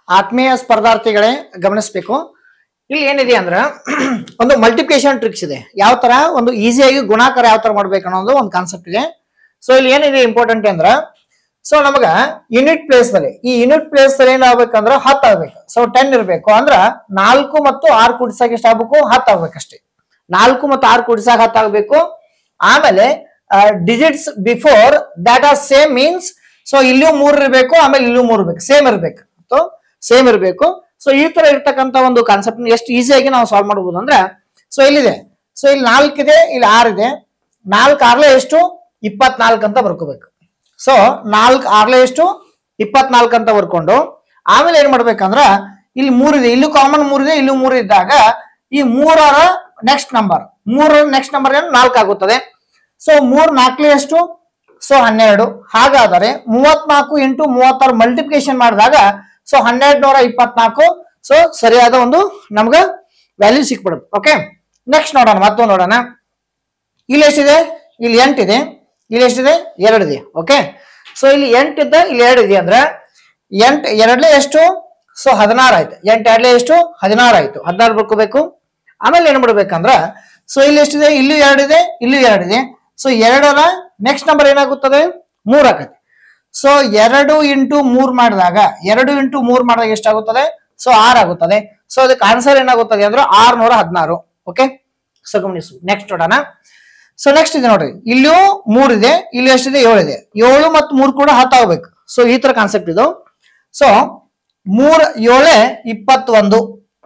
ಆತ್ಮೀಯ ಸ್ಪರ್ಧಾರ್ಥಿಗಳೇ ಗಮನಿಸಬೇಕು. ಇಲ್ಲಿ ಏನಿದೆ ಅಂದ್ರೆ ಒಂದು ಮಲ್ಟಿಪ್ಲಿಕೇಶನ್ ಟ್ರಿಕ್ಸ್ ಇದೆ. ಯಾವ ತರ ಒಂದು ಈಸಿಯಾಗಿ ಗುಣಾಕಾರ ಯಾವ ತರ ಮಾಡ್ಬೇಕು ಅನ್ನೋದು ಒಂದು ಕಾನ್ಸೆಪ್ಟ್ ಇದೆ. ಸೊ ಇಲ್ಲಿ ಏನಿದೆ ಇಂಪಾರ್ಟೆಂಟ್ ಅಂದ್ರ, ಸೊ ನಮಗ ಯೂನಿಟ್ ಪ್ಲೇಸ್ ದಲ್ಲಿ ಈ ಯೂನಿಟ್ ಪ್ಲೇಸ್ ದಲ್ಲಿ ಏನಾಗಬೇಕಂದ್ರ 10 ಆಗ್ಬೇಕು. ಸೊ 10 ಇರಬೇಕು ಅಂದ್ರ 4 ಮತ್ತು 6 ಕೂಡಿಸಾಗ ಎಷ್ಟು ಆಗ್ಬೇಕು? 10 ಆಗ್ಬೇಕಷ್ಟೇ. 4 ಮತ್ತು 6 ಕೂಡಿಸಾಗ 10 ಆಗ್ಬೇಕು. ಆಮೇಲೆ digits before that are same means, so ಇಲ್ಲಿಯೂ 3 ಇರಬೇಕು, ಆಮೇಲೆ ಇಲ್ಲೂ 3 ಇರಬೇಕು, ಸೇಮ್ ಇರಬೇಕು. ಸೇಮ್ ಇರಬೇಕು. ಸೊ ಈ ತರ ಇರ್ತಕ್ಕಂಥ ಒಂದು ಕಾನ್ಸೆಪ್ಟ್ ಎಷ್ಟು ಈಸಿಯಾಗಿ ನಾವು ಸಾಲ್ವ್ ಮಾಡಬಹುದು ಅಂದ್ರೆ, ಸೊ ಇಲ್ಲಿದೆ, ಸೊ ಇಲ್ಲಿ 4 ಇದೆ, ಇಲ್ಲಿ 6 ಇದೆ. 4 6 ಎಷ್ಟು? 24 ಅಂತ ಬರ್ಕೋಬೇಕು. ಸೊ 4 6 ಎಷ್ಟು? 24 ಅಂತ ಬರ್ಕೊಂಡು ಆಮೇಲೆ ಏನ್ ಮಾಡ್ಬೇಕಂದ್ರ ಇಲ್ಲಿ 3 ಇದೆ, ಇಲ್ಲೂ ಕಾಮನ್ 3 ಇದೆ, ಇಲ್ಲೂ 3 ಇದ್ದಾಗ ಈ 3ರ ನೆಕ್ಸ್ಟ್ ನಂಬರ್ 3 ನೆಕ್ಸ್ಟ್ ನಂಬರ್ ಏನು 4 ಆಗುತ್ತದೆ. ಸೊ 3 4 ಎಷ್ಟು? ಸೊ 12. ಹಾಗಾದರೆ 34 ಇಂಟು 36 ಮಲ್ಟಿಪ್ಲಿಕೇಶನ್ ಮಾಡಿದಾಗ ಸೊ 1224. ಸೊ ಸರಿಯಾದ ಒಂದು ನಮ್ಗ ವ್ಯಾಲ್ಯೂ ಸಿಕ್ಬಿಡುತ್ತೆ. ಓಕೆ, ನೆಕ್ಸ್ಟ್ ನೋಡೋಣ, ಮತ್ತೊಂದು ನೋಡೋಣ. ಇಲ್ಲಿ ಎಷ್ಟಿದೆ? ಇಲ್ಲಿ 8 ಇದೆ, ಇಲ್ಲಿ ಎಷ್ಟಿದೆ? 2 ಇದೆ. ಓಕೆ, ಸೊ ಇಲ್ಲಿ 8 ಇದ್ದ, ಇಲ್ಲಿ 2 ಇದೆ ಅಂದ್ರೆ 8 2 ಎಷ್ಟು? ಸೊ 16 ಆಯ್ತು. 8 2 ಎಷ್ಟು? 16 ಆಯ್ತು. 16 ಬರ್ಕೋಬೇಕು. ಆಮೇಲೆ ಏನ್ ಮಾಡ್ಬೇಕಂದ್ರ, ಸೊ ಇಲ್ಲಿ ಎಷ್ಟಿದೆ? ಇಲ್ಲೂ 2 ಇದೆ, ಇಲ್ಲೂ 2 ಇದೆ. ಸೊ 2ರ ನೆಕ್ಸ್ಟ್ ನಂಬರ್ ಏನಾಗುತ್ತದೆ? 3 ಆಗುತ್ತೆ. ಸೊ 2 ಇಂಟು 3 ಮಾಡಿದಾಗ 2 ಇಂಟು 3 ಮಾಡಿದಾಗ ಎಷ್ಟಾಗುತ್ತದೆ? ಸೊ 6 ಆಗುತ್ತದೆ. ಸೊ ಅದಕ್ಕೆ ಆನ್ಸರ್ ಏನಾಗುತ್ತದೆ ಅಂದ್ರೆ 616. ಓಕೆ, ಸೊ ಗಮನಿಸು. ನೆಕ್ಸ್ಟ್ ನೋಡೋಣ. ಸೊ ನೆಕ್ಸ್ಟ್ ಇದೆ ನೋಡ್ರಿ, ಇಲ್ಲೂ 3 ಇದೆ, ಇಲ್ಲಿ ಎಷ್ಟಿದೆ? 7 ಇದೆ. 7 ಮತ್ತು 3 ಕೂಡ 10 ಆಗ್ಬೇಕು. ಸೊ ಈ ತರ ಕಾನ್ಸೆಪ್ಟ್ ಇದು. ಸೊ 3 7 21.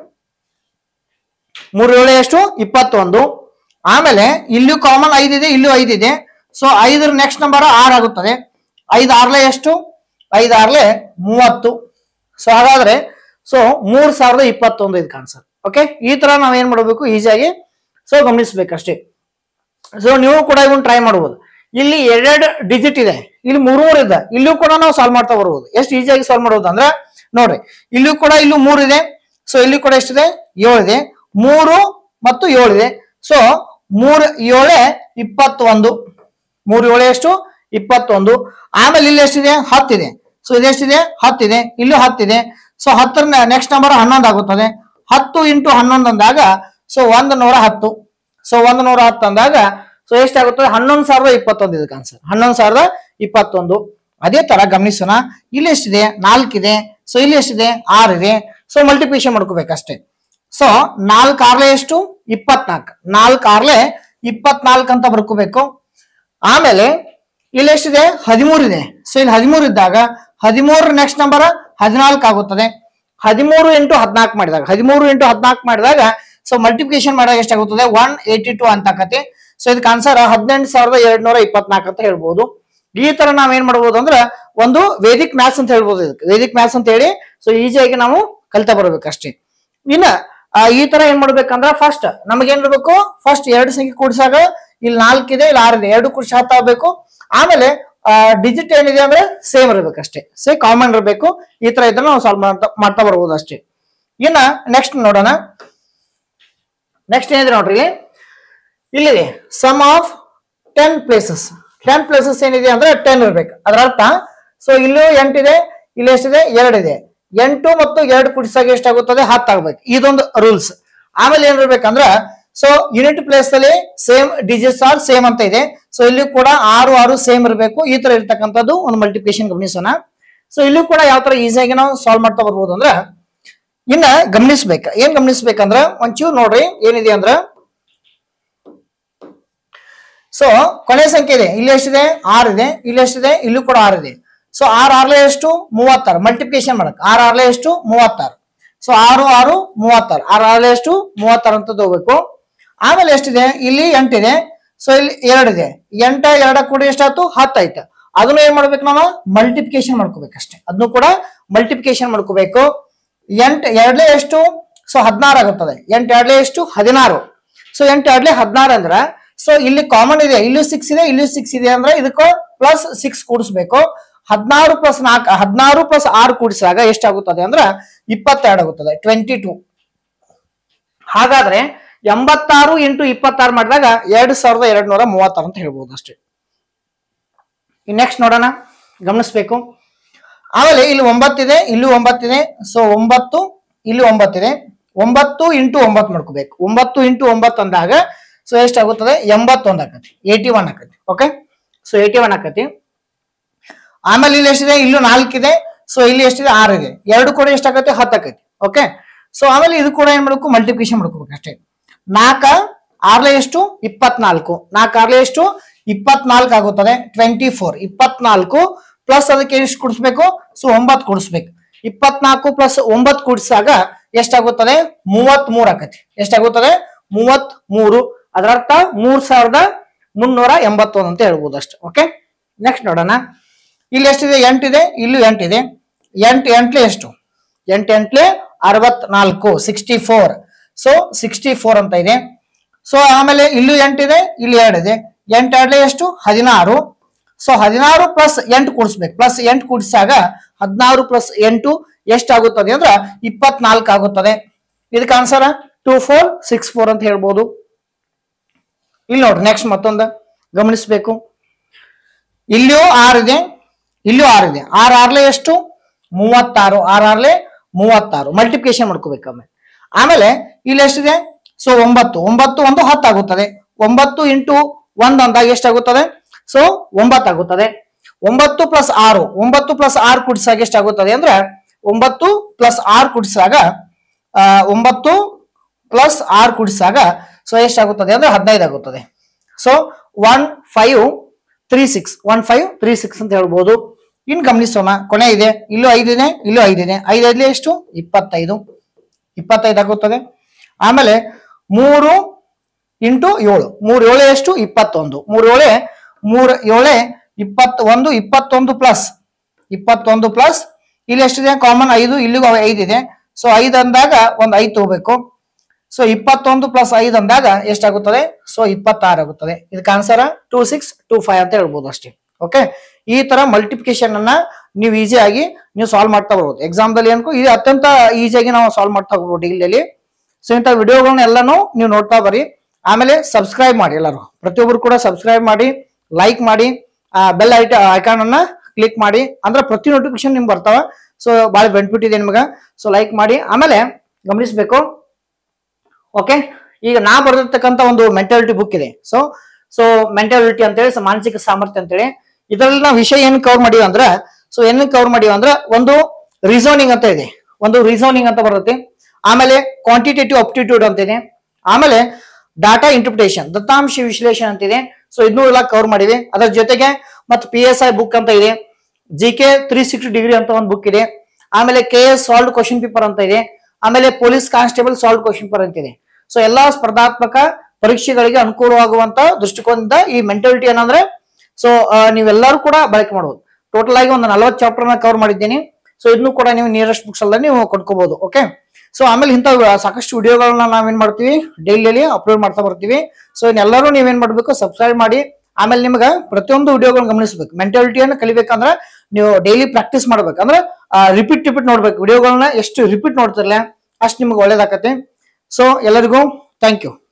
3 7 ಎಷ್ಟು? 21. ಆಮೇಲೆ ಇಲ್ಲೂ ಕಾಮನ್ 5 ಇದೆ, ಇಲ್ಲೂ 5 ಇದೆ. ಸೊ 5ರ ನೆಕ್ಸ್ಟ್ ನಂಬರ್ 6 ಆಗುತ್ತದೆ. 5 6 ಎಷ್ಟು? 5 6 30. ಸೊ ಹಾಗಾದ್ರೆ ಸೊ 3021 ಇದಕ್ಕೆ ಆನ್ಸರ್. ಓಕೆ, ಈ ತರ ನಾವ್ ಏನ್ ಮಾಡಬೇಕು? ಈಸಿಯಾಗಿ ಸೊ ಗಮನಿಸ್ಬೇಕಷ್ಟೇ. ಸೊ ನೀವು ಕೂಡ ಇವನ್ ಟ್ರೈ ಮಾಡಬಹುದು. ಇಲ್ಲಿ 2 ಡಿಜಿಟ್ ಇದೆ, ಇಲ್ಲಿ 3 ಇದೆ, ಇಲ್ಲೂ ಕೂಡ ನಾವು ಸಾಲ್ವ್ ಮಾಡ್ತಾ ಬರ್ಬೋದು. ಎಷ್ಟು ಈಸಿಯಾಗಿ ಸಾಲ್ವ್ ಮಾಡಬಹುದು ಅಂದ್ರೆ ನೋಡ್ರಿ, ಇಲ್ಲೂ ಕೂಡ ಇಲ್ಲೂ 3 ಇದೆ. ಸೊ ಇಲ್ಲಿ ಕೂಡ ಎಷ್ಟಿದೆ? 7 ಇದೆ. 3 ಮತ್ತು 7 ಇದೆ. ಸೊ 3 7 21. 3 7 ಎಷ್ಟು? 21. ಆಮೇಲೆ ಇಲ್ಲಿ ಎಷ್ಟಿದೆ? 10 ಇದೆ. ಸೊ ಇದೆಷ್ಟಿದೆ? 10 ಇದೆ, ಇಲ್ಲೂ 10 ಇದೆ. ಸೊ 10ರ ನೆಕ್ಸ್ಟ್ ನಂಬರ್ 11 ಆಗುತ್ತದೆ. 10 ಇಂಟು 11 ಅಂದಾಗ ಸೊ 110. ಸೊ 110 ಅಂದಾಗ ಸೊ ಎಷ್ಟಾಗುತ್ತದೆ? 11021 ಇದಕ್ಕೆ ಆನ್ಸರ್. 11021. ಅದೇ ತರ ಗಮನಿಸೋಣ. ಇಲ್ಲಿ ಎಷ್ಟಿದೆ? 4 ಇದೆ. ಸೊ ಇಲ್ಲಿ ಎಷ್ಟಿದೆ? 6 ಇದೆ. So multiplication ಮಾಡ್ಕೋಬೇಕಷ್ಟೇ. ಸೊ 4 6 ಎಷ್ಟು? 24. 4 6 24 ಅಂತ ಬರ್ಕೋಬೇಕು. ಆಮೇಲೆ ಇಲ್ಲಿ ಎಷ್ಟಿದೆ? 13 ಇದೆ. ಸೊ ಇಲ್ಲಿ 13 ಇದ್ದಾಗ 13 ನೆಕ್ಸ್ಟ್ ನಂಬರ್ 14 ಆಗುತ್ತದೆ. 13 ಇಂಟು 14 ಮಾಡಿದಾಗ 13 ಇಂಟು 14 ಮಾಡಿದಾಗ ಸೊ ಮಲ್ಟಿಪ್ಲಿಕೇಶನ್ ಮಾಡಿದಾಗ ಎಷ್ಟಾಗುತ್ತದೆ? 182 ಅಂತ ಆಕತಿ. ಸೊ ಇದಕ್ಕೆ ಆನ್ಸರ್ 18224 ಅಂತ ಹೇಳ್ಬೋದು. ಈ ತರ ನಾವ್ ಏನ್ ಮಾಡ್ಬೋದು ಅಂದ್ರೆ ಒಂದು ವೇದಿಕ್ ಮ್ಯಾಥ್ಸ್ ಅಂತ ಹೇಳ್ಬೋದು. ಇದಕ್ಕೆ ವೇದಿಕ್ ಮ್ಯಾಥ್ಸ್ ಅಂತ ಹೇಳಿ ಸೊ ಈಸಿಯಾಗಿ ನಾವು ಕಲಿತಾ ಬರ್ಬೇಕಷ್ಟೇ. ಇನ್ನ ಈ ತರ ಏನ್ ಮಾಡ್ಬೇಕಂದ್ರ ಫಸ್ಟ್ ನಮಗೆ ಏನ್ ಇರ್ಬೇಕು? ಫಸ್ಟ್ 2 ಸಂಖ್ಯೆ ಕೂಡಿಸಾಗ ಇಲ್ಲಿ 4 ಇದೆ, ಇಲ್ಲಿ 6 ಇದೆ, 2 ಕೂಡಿಸಿ 10 ಆಗ್ಬೇಕು. ಆಮೇಲೆ ಡಿಜಿಟ್ ಏನಿದೆ ಅಂದ್ರೆ ಸೇಮ್ ಇರ್ಬೇಕಷ್ಟೇ, ಕಾಮನ್ ಇರಬೇಕು. ಈ ತರ ಇದ್ರೆ ನಾವು ಸಾಲ್ವ್ ಮಾಡ್ತಾ ಬರ್ಬೋದು ಅಷ್ಟೇ. ಇನ್ನ ನೆಕ್ಸ್ಟ್ ನೋಡೋಣ. ನೆಕ್ಸ್ಟ್ ಏನಿದೆ ನೋಡ್ರಿ, ಇಲ್ಲಿದೆ ಸಮ್ ಆಫ್ 10 ಪ್ಲೇಸಸ್. 10 ಪ್ಲೇಸಸ್ ಏನಿದೆ ಅಂದ್ರೆ 10 ಇರ್ಬೇಕು. ಅದರ ಅರ್ಥ ಸೊ ಇಲ್ಲೂ 8 ಇದೆ, ಇಲ್ಲಿ ಎಷ್ಟಿದೆ? 2 ಇದೆ. 8 ಮತ್ತು 2 ಕೂಡಿಸಾಗ ಎಷ್ಟಾಗುತ್ತದೆ? 10 ಆಗ್ಬೇಕು. ಇದೊಂದು ರೂಲ್ಸ್. ಆಮೇಲೆ ಏನಿರ್ಬೇಕಂದ್ರ ಸೊ ಯೂನಿಟ್ ಪ್ಲೇಸ್ ಅಲ್ಲಿ ಸೇಮ್ ಡಿಜಿಟ್ಸ್ ಆರ್ ಸೇಮ್ ಅಂತ ಇದೆ. ಸೊ ಇಲ್ಲಿ ಕೂಡ 6 6 ಸೇಮ್ ಇರಬೇಕು. ಈ ತರ ಇರ್ತಕ್ಕಂಥದ್ದು ಒಂದು ಮಲ್ಟಿಪ್ಲಿಕೇಶನ್ ಗಮನಿಸೋಣ. ಸೊ ಇಲ್ಲಿ ಕೂಡ ಯಾವ ತರ ಈಸಿಯಾಗಿ ನಾವು ಸಾಲ್ವ್ ಮಾಡ್ತಾ ಬರ್ಬೋದು ಅಂದ್ರೆ, ಇನ್ನ ಗಮನಿಸ್ಬೇಕ. ಏನ್ ಗಮನಿಸ್ಬೇಕಂದ್ರ ಒಂಚೂರು ನೋಡ್ರಿ, ಏನಿದೆ ಅಂದ್ರ ಸೊ ಕೊನೆ ಸಂಖ್ಯೆ ಇದೆ. ಇಲ್ಲಿ ಎಷ್ಟಿದೆ? 6 ಇದೆ, ಇಲ್ಲಿ ಎಷ್ಟಿದೆ? ಇಲ್ಲೂ ಕೂಡ 6 ಇದೆ. ಸೊ 6 6 ಎಷ್ಟು? 36. ಮಲ್ಟಿಪ್ಲಿಕೇಶನ್ ಮಾಡಕ್ 6 6 ಎಷ್ಟು? 36. ಸೊ 6 6 36. 6 6 ಎಷ್ಟು? 36 ಅಂತ ತಗೋಬೇಕು. ಆಮೇಲೆ ಎಷ್ಟಿದೆ? ಇಲ್ಲಿ 8 ಇದೆ. ಸೊ ಇಲ್ಲಿ 2 ಇದೆ. 8 2 ಕೂಡಿ ಎಷ್ಟಾಯ್ತು? 10 ಆಯ್ತು. ಅದನ್ನು ಏನ್ ಮಾಡ್ಬೇಕು? ನಾವು ಮಲ್ಟಿಪ್ಲಿಕೇಶನ್ ಮಾಡ್ಕೋಬೇಕಷ್ಟೇ. ಅದನ್ನು ಕೂಡ ಮಲ್ಟಿಪ್ಲಿಕೇಶನ್ ಮಾಡ್ಕೋಬೇಕು. 8 2 ಎಷ್ಟು? ಸೊ 16 ಆಗುತ್ತದೆ. 8 2 ಎಷ್ಟು? 16. ಸೊ 8 2 16 ಅಂದ್ರ ಸೊ ಇಲ್ಲಿ ಕಾಮನ್ ಇದೆ, ಇಲ್ಲೂ 6 ಇದೆ, ಇಲ್ಲೂ 6 ಇದೆ ಅಂದ್ರೆ ಇದಕ್ಕೂ ಪ್ಲಸ್ 6 ಕೂಡಿಸ್ಬೇಕು. 16 ಪ್ಲಸ್ 4 16 ಪ್ಲಸ್ 6 ಕೂಡಿಸಿದಾಗ ಎಷ್ಟಾಗುತ್ತದೆ ಅಂದ್ರೆ 22 ಆಗುತ್ತದೆ, 22. ಹಾಗಾದ್ರೆ 86 ಇಂಟು 26 ಮಾಡಿದಾಗ 2236 ಅಂತ ಹೇಳ್ಬೋದು ಅಷ್ಟೇ. ನೆಕ್ಸ್ಟ್ ನೋಡೋಣ, ಗಮನಿಸ್ಬೇಕು. ಆಮೇಲೆ ಇಲ್ಲಿ 9 ಇದೆ, ಇಲ್ಲಿ 9 ಇದೆ. ಸೊ 9 ಇಲ್ಲಿ 9 ಇದೆ. 9 ಇಂಟು 9 ಮಾಡ್ಕೋಬೇಕು. 9 ಇಂಟು 9 ಅಂದಾಗ ಸೊ ಎಷ್ಟಾಗುತ್ತದೆ? 81 ಆಕತಿ, 81 ಆಕತಿ. ಓಕೆ, ಸೊ 81 ಆಕತಿ. ಆಮೇಲೆ ಇಲ್ಲಿ ಎಷ್ಟಿದೆ? ಇಲ್ಲೂ 4 ಇದೆ. ಸೊ ಇಲ್ಲಿ ಎಷ್ಟಿದೆ? 6 ಇದೆ. ಎರಡು ಕೂಡ ಎಷ್ಟಾಗತ್ತೆ? 10 ಆಕತಿ. ಓಕೆ, ಸೊ ಆಮೇಲೆ ಇದು ಕೂಡ ಏನ್ ಮಾಡ್ಬೇಕು? ಮಲ್ಟಿಪ್ಲಿಕೇಶನ್ ಮಾಡ್ಕೋಬೇಕು ಅಷ್ಟೇ. 4 6 ಎಷ್ಟು? 24. 4 6 ಎಷ್ಟು? 24 ಆಗುತ್ತದೆ. 24. 24 ಪ್ಲಸ್ ಅದಕ್ಕೆ ಎಷ್ಟು ಕೂಡಿಸ್ಬೇಕು? ಸೊ 9 ಕೂಡಿಸ್ಬೇಕು. 24 ಪ್ಲಸ್ 9 ಕೂಡಿಸಾಗ ಎಷ್ಟಾಗುತ್ತದೆ? 33 ಆಕತಿ. ಎಷ್ಟಾಗುತ್ತದೆ? 33. ಅದರ ಅರ್ಥ 3381 ಅಂತ ಹೇಳ್ಬೋದು ಅಷ್ಟೇ. ಓಕೆ, ನೆಕ್ಸ್ಟ್ ನೋಡೋಣ. ಇಲ್ಲಿ ಎಷ್ಟಿದೆ? 8 ಇದೆ, ಇಲ್ಲೂ 8 ಇದೆ. 8 8 ಎಷ್ಟು? 8 8 64, 64. ಸೊ 64 ಅಂತ ಇದೆ. ಸೊ ಆಮೇಲೆ ಇಲ್ಲೂ 8 ಇದೆ, ಇಲ್ಲಿ 2 ಇದೆ. 8 2 ಎಷ್ಟು? 16. ಸೊ 16 ಪ್ಲಸ್ 8 ಕೂಡಿಸ್ಬೇಕು. ಪ್ಲಸ್ 8 ಕೂಡಿಸಾಗ 16 ಪ್ಲಸ್ 8 ಎಷ್ಟಾಗುತ್ತದೆ ಅಂದ್ರೆ 24 ಆಗುತ್ತದೆ. ಇದಕ್ಕೆ ಆನ್ಸರ್ 2464 ಅಂತ ಹೇಳ್ಬೋದು. ಇಲ್ಲಿ ನೋಡ್ರಿ, ನೆಕ್ಸ್ಟ್ ಮತ್ತೊಂದು ಗಮನಿಸಬೇಕು. ಇಲ್ಲಿಯೂ 6 ಇದೆ, ಇಲ್ಲೂ 6 ಇದೆ. 6 6 ಎಷ್ಟು? 36. 6 6 36. ಮಲ್ಟಿಪ್ಲಿಕೇಶನ್ ಮಾಡ್ಕೋಬೇಕು. ಆಮೇಲೆ ಇಲ್ಲಿ ಎಷ್ಟಿದೆ? ಸೊ 9 9 1 10 ಆಗುತ್ತದೆ. 9 ಇಂಟು 1 ಅಂದಾಗ ಎಷ್ಟಾಗುತ್ತದೆ? ಸೊ 9 ಆಗುತ್ತದೆ. 9 ಪ್ಲಸ್ 6, 9 ಪ್ಲಸ್ 6 ಕೂಡಿಸಾಗ ಎಷ್ಟಾಗುತ್ತದೆ ಅಂದ್ರೆ 9 ಪ್ಲಸ್ 6 ಕೂಡಿಸಾಗ 9 ಪ್ಲಸ್ 6 ಕೂಡಿಸಾಗ ಸೊ ಎಷ್ಟಾಗುತ್ತದೆ ಅಂದ್ರೆ 15 ಆಗುತ್ತದೆ. ಸೊ 1536, 1536 ಅಂತ ಹೇಳ್ಬೋದು. ಇನ್ನು ಗಮನಿಸೋಣ, ಕೊನೆ ಇದೆ. ಇಲ್ಲೂ 5 ಇದೆ, ಇಲ್ಲೂ 5 ಇದೆ. 5 5 ಎಷ್ಟು? 25. 25 ಆಗುತ್ತದೆ. ಆಮೇಲೆ 3 ಇಂಟು 7, 3 7 ಎಷ್ಟು? 21. 3 7 21. 21 ಪ್ಲಸ್ 21 ಪ್ಲಸ್ ಇಲ್ಲಿ ಎಷ್ಟಿದೆ? ಕಾಮನ್ 5, ಇಲ್ಲಿಗೂ 5 ಇದೆ. ಸೊ 5 ಅಂದಾಗ ಒಂದು 5 ತಗೋಬೇಕು. ಸೊ 21 ಪ್ಲಸ್ 5 ಅಂದಾಗ ಎಷ್ಟಾಗುತ್ತದೆ? ಸೊ 26 ಆಗುತ್ತದೆ. ಇದಕ್ಕೆ ಆನ್ಸರ್ 2625 ಅಂತ ಹೇಳ್ಬೋದು ಅಷ್ಟೇ. ಓಕೆ, ಈ ತರ ಮಲ್ಟಿಪ್ಲಿಕೇಶನ್ ಅನ್ನ ನೀವು ಈಸಿಯಾಗಿ ನೀವು ಸಾಲ್ವ್ ಮಾಡ್ತಾ ಬರ್ಬೋದು. ಎಕ್ಸಾಮ್ದಲ್ಲಿ ಅನ್ಕೋ ಇದು ಅತ್ಯಂತ ಈಸಿಯಾಗಿ ನಾವು ಸಾಲ್ವ್ ಮಾಡ್ತಾ ಹೋಗ್ಬೋದು ಡೈಲಿಯಲ್ಲಿ. ಸೊ ಇಂಥ ವಿಡಿಯೋಗಳನ್ನ ಎಲ್ಲಾನು ನೀವು ನೋಡ್ತಾ ಬರ್ರಿ. ಆಮೇಲೆ ಸಬ್ಸ್ಕ್ರೈಬ್ ಮಾಡಿ, ಎಲ್ಲರೂ ಪ್ರತಿಯೊಬ್ಬರು ಕೂಡ ಸಬ್ಸ್ಕ್ರೈಬ್ ಮಾಡಿ, ಲೈಕ್ ಮಾಡಿ, ಬೆಲ್ ಐಕಾನ್ ಅನ್ನ ಕ್ಲಿಕ್ ಮಾಡಿ. ಅಂದ್ರೆ ಪ್ರತಿ ನೋಟಿಫಿಕೇಶನ್ ನಿಮ್ಗೆ ಬರ್ತಾವ. ಸೊ ಬಹಳ ಬೆನಿಫಿಟ್ ಇದೆ ನಿಮ್ಗೆ. ಸೊ ಲೈಕ್ ಮಾಡಿ. ಆಮೇಲೆ ಗಮನಿಸಬೇಕು. ಓಕೆ, ಈಗ ನಾ ಬರೆದಿರ್ತಕ್ಕಂಥ ಒಂದು ಮೆಂಟಾಲಿಟಿ ಬುಕ್ ಇದೆ. ಸೊ ಮೆಂಟಾಲಿಟಿ ಅಂತೇಳಿ, ಮಾನಸಿಕ ಸಾಮರ್ಥ್ಯ ಅಂತೇಳಿ. ಇದರಲ್ಲಿ ನಾವು ವಿಷಯ ಏನ್ ಕವರ್ ಮಾಡಿವಿ ಅಂದ್ರೆ, ಸೊ ಏನ್ ಕವರ್ ಮಾಡಿವಿ ಅಂದ್ರೆ ಒಂದು ರೀಸೋನಿಂಗ್ ಅಂತ ಇದೆ, ಒಂದು ರೀಸೋನಿಂಗ್ ಅಂತ ಬರುತ್ತೆ. ಆಮೇಲೆ ಕ್ವಾಂಟಿಟೇಟಿವ್ ಅಪ್ಟಿಟ್ಯೂಡ್ ಅಂತ ಇದೆ. ಆಮೇಲೆ ಡಾಟಾ ಇಂಟರ್ಪ್ರಿಟೇಷನ್, ದತ್ತಾಂಶ ವಿಶ್ಲೇಷಣೆ ಅಂತ ಇದೆ. ಸೊ ಇದನ್ನೂ ಎಲ್ಲ ಕವರ್ ಮಾಡಿವಿ. ಅದರ ಜೊತೆಗೆ ಮತ್ತೆ PSI ಬುಕ್ ಅಂತ ಇದೆ, GK 360 ಡಿಗ್ರಿ ಅಂತ ಒಂದು ಬುಕ್ ಇದೆ. ಆಮೇಲೆ KS ಸಾಲ್ವ್ಡ್ ಕ್ವಶನ್ ಪೇಪರ್ ಅಂತ ಇದೆ. ಆಮೇಲೆ police constable solved question paper ಅಂತ ಇದೆ. ಸೊ ಎಲ್ಲಾ ಸ್ಪರ್ಧಾತ್ಮಕ ಪರೀಕ್ಷೆಗಳಿಗೆ ಅನುಕೂಲವಾಗುವಂತ ದೃಷ್ಟಿಕೋನದಿಂದ ಈ ಮೆಂಟಾಲಿಟಿ ಏನಂದ್ರೆ ಸೊ ನೀವೆಲ್ಲರೂ ಕೂಡ ಬಳಕೆ ಮಾಡಬಹುದು. ಟೋಟಲ್ ಆಗಿ ಒಂದು 40 ಚಾಪ್ಟರ್ ನ ಕವರ್ ಮಾಡಿದ್ದೀನಿ. ಸೊ ಇದನ್ನು ಕೂಡ ನೀವು ನಿಯರೆಸ್ಟ್ ಬುಕ್ಸ್ ಅಲ್ಲ ನೀವು ಕೊಂಡ್ಕೋಬಹುದು. ಓಕೆ, ಸೊ ಆಮೇಲೆ ಇಂಥ ಸಾಕಷ್ಟು ವಿಡಿಯೋಗಳನ್ನ ನಾವೇನ್ ಮಾಡ್ತೀವಿ, ಡೈಲಿ ಅಪ್ಲೋಡ್ ಮಾಡ್ತಾ ಬರ್ತೀವಿ. ಸೊ ಇನ್ನೆಲ್ಲರೂ ನೀವೇನ್ ಮಾಡ್ಬೇಕು? ಸಬ್ಸ್ಕ್ರೈಬ್ ಮಾಡಿ. ಆಮೇಲೆ ನಿಮ್ಗೆ ಪ್ರತಿಯೊಂದು ವಿಡಿಯೋಗಳನ್ನ ಗಮನಿಸಬೇಕು. ಮೆಂಟಾಲಿಟಿಯನ್ನು ಕಲಿಬೇಕಂದ್ರೆ ನೀವು ಡೈಲಿ ಪ್ರಾಕ್ಟೀಸ್ ಮಾಡ್ಬೇಕು. ಅಂದ್ರೆ ರಿಪೀಟ್ ನೋಡ್ಬೇಕು. ವಿಡಿಯೋಗಳನ್ನ ಎಷ್ಟು ರಿಪೀಟ್ ನೋಡ್ತಿರಲ್ಲ ಅಷ್ಟು ನಿಮ್ಗೆ ಒಳ್ಳೇದಾಕತ್ತೆ. ಸೊ ಎಲ್ಲರಿಗೂ ಥ್ಯಾಂಕ್ ಯು.